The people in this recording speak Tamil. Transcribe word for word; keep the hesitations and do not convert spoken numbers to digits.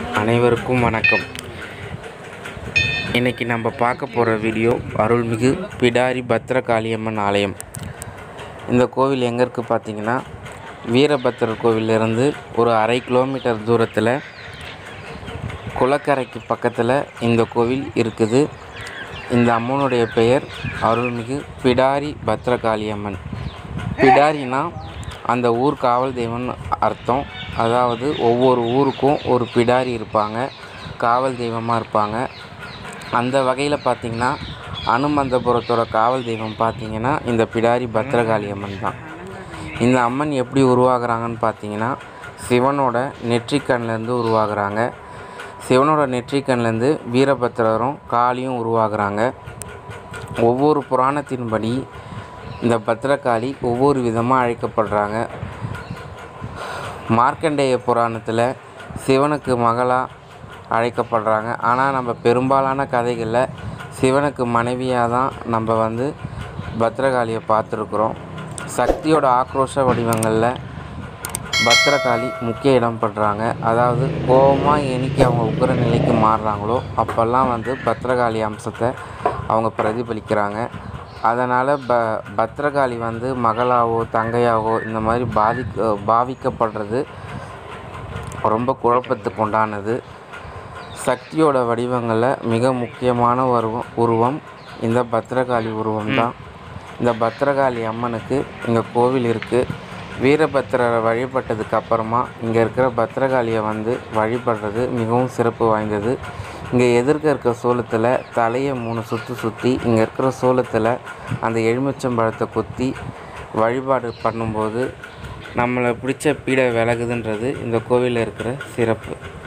அனைவருக்கும் வணக்கம். இன்றைக்கி நம்ம பார்க்க போகிற வீடியோ அருள்மிகு பிடாரி பத்ரகாளியம்மன் ஆலயம். இந்த கோவில் எங்கே இருக்குது பார்த்தீங்கன்னா, வீரபத்திரர் கோவிலிருந்து ஒரு அரை கிலோமீட்டர் தூரத்தில் குளக்கரைக்கு பக்கத்தில் இந்த கோவில் இருக்குது. இந்த அம்மனுடைய பெயர் அருள்மிகு பிடாரி பத்ரகாளியம்மன். பிடாரினா அந்த ஊர் காவல் தெய்வம்னு அர்த்தம். அதாவது ஒவ்வொரு ஊருக்கும் ஒரு பிடாரி இருப்பாங்க, காவல் தெய்வமாக இருப்பாங்க. அந்த வகையில் பார்த்திங்கன்னா அனுமந்தபுரத்தோட காவல் தெய்வம் பார்த்திங்கன்னா இந்த பிடாரி பத்ரகாளியம்மன் தான். இந்த அம்மன் எப்படி உருவாகிறாங்கன்னு பார்த்திங்கன்னா, சிவனோட நெற்றிக்கண்லேருந்து உருவாகிறாங்க. சிவனோட நெற்றிக்கண்லேருந்து வீரபத்திரரும் காளியும் உருவாகிறாங்க. ஒவ்வொரு புராணத்தின்படி இந்த பத்ரகாளி ஒவ்வொரு விதமாக அழைக்கப்படுறாங்க. மார்க்கண்டேய புராணத்தில் சிவனுக்கு மகளாக அழைக்கப்படுறாங்க. ஆனால் நம்ம பெரும்பாலான கதைகளில் சிவனுக்கு மனைவியாக தான் நம்ம வந்து பத்ரகாளியை பார்த்துருக்குறோம். சக்தியோட ஆக்ரோஷ வடிவங்களில் பத்ரகாளி முக்கிய இடம் படுறாங்க. அதாவது கோபமாக என்னைக்கு அவங்க உக்கிர நிலைக்கு மாறுறாங்களோ அப்போல்லாம் வந்து பத்ரகாளி அம்சத்தை அவங்க பிரதிபலிக்கிறாங்க. அதனால் ப பத்ரகாளி வந்து மகளாவோ தங்கையாவோ இந்த மாதிரி பாதிக்க பாவிக்கப்படுறது ரொம்ப குழப்பத்துக்கு உண்டானது. சக்தியோட வடிவங்களில் மிக முக்கியமான உருவம் உருவம் இந்த பத்ரகாளி உருவம் தான். இந்த பத்ரகாளி அம்மனுக்கு இங்கே கோவில் இருக்குது. வீரபத்திரரை வழிபட்டதுக்கு அப்புறமா இங்கே இருக்கிற பத்ரகாளியை வந்து வழிபடுறது மிகவும் சிறப்பு வாய்ந்தது. இங்கே எதிர்க்க இருக்க சோளத்தில் தலையை மூணு சுற்றி சுற்றி இங்கே இருக்கிற சோளத்தில் அந்த எலுமிச்சம்பழத்தை குத்தி வழிபாடு பண்ணும்போது நம்மளை பிடிச்ச பீடை விலகுதுன்றது இந்த கோவிலில் இருக்கிற சிறப்பு.